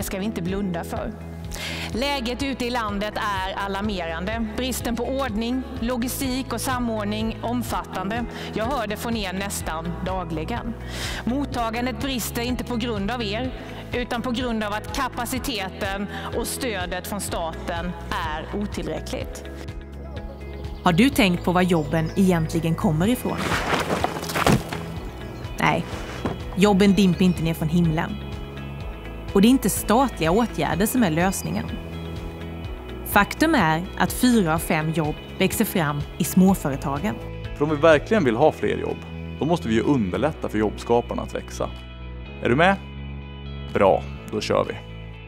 det ska vi inte blunda för. Läget ute i landet är alarmerande. Bristen på ordning, logistik och samordning omfattande. Jag hör det från er nästan dagligen. Mottagandet brister inte på grund av er, utan på grund av att kapaciteten och stödet från staten är otillräckligt. Har du tänkt på var jobben egentligen kommer ifrån? Nej, jobben dimper inte ner från himlen. Och det är inte statliga åtgärder som är lösningen. Faktum är att 4 av 5 jobb växer fram i småföretagen. För om vi verkligen vill ha fler jobb, då måste vi ju underlätta för jobbskaparna att växa. Är du med? Bra, då kör vi.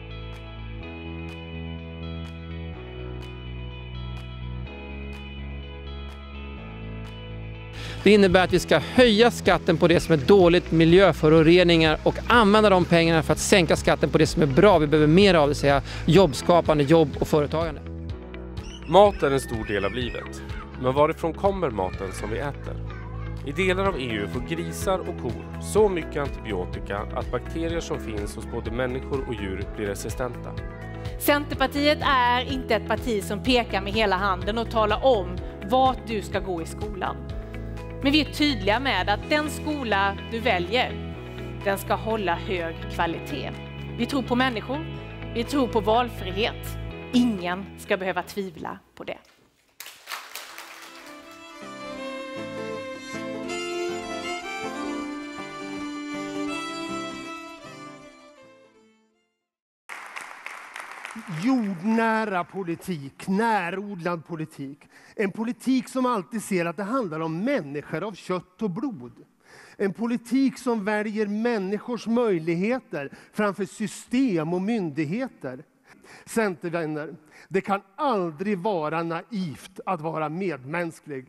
Det innebär att vi ska höja skatten på det som är dåligt, miljöföroreningar, och använda de pengarna för att sänka skatten på det som är bra. Vi behöver mer av, det vill säga jobbskapande, jobb och företagande. Mat är en stor del av livet. Men varifrån kommer maten som vi äter? I delar av EU får grisar och kor så mycket antibiotika att bakterier som finns hos både människor och djur blir resistenta. Centerpartiet är inte ett parti som pekar med hela handen och talar om vart du ska gå i skolan. Men vi är tydliga med att den skola du väljer, den ska hålla hög kvalitet. Vi tror på människor, vi tror på valfrihet. Ingen ska behöva tvivla på det. Jordnära politik, närodlad politik. En politik som alltid ser att det handlar om människor av kött och blod. En politik som väljer människors möjligheter framför system och myndigheter. Centervänner, det kan aldrig vara naivt att vara medmänsklig.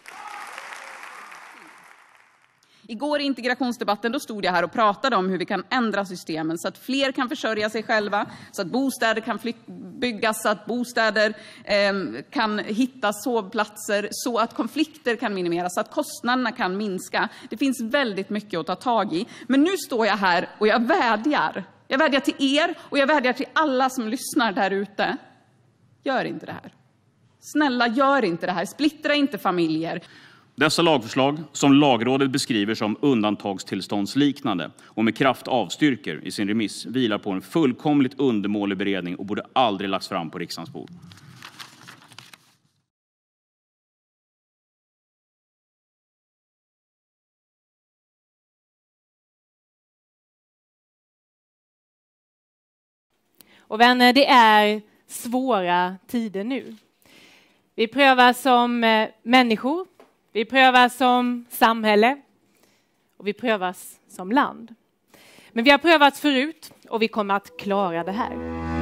Igår i integrationsdebatten då stod jag här och pratade om hur vi kan ändra systemen så att fler kan försörja sig själva, så att bostäder kan byggas, så att bostäder kan hitta sovplatser, så att konflikter kan minimeras, så att kostnaderna kan minska. Det finns väldigt mycket att ta tag i. Men nu står jag här och jag vädjar. Jag vädjar till er och jag vädjar till alla som lyssnar där ute. Gör inte det här. Snälla, gör inte det här. Splittra inte familjer. Dessa lagförslag, som Lagrådet beskriver som undantagstillståndsliknande och med kraft avstyrker i sin remiss, vilar på en fullkomligt undermålig beredning och borde aldrig lagts fram på riksdagens bord. Och vänner, det är svåra tider nu. Vi prövar som människor. Vi prövas som samhälle och vi prövas som land. Men vi har prövats förut och vi kommer att klara det här.